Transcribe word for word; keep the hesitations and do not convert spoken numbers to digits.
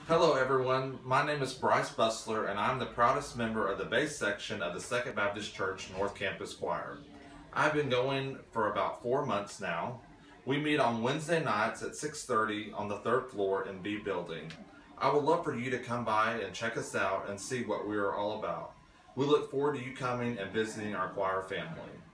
Hello everyone, my name is Bryce Busler and I'm the proudest member of the bass section of the Second Baptist Church North Campus Choir. I've been going for about four months now. We meet on Wednesday nights at six thirty on the third floor in B building. I would love for you to come by and check us out and see what we are all about. We look forward to you coming and visiting our choir family.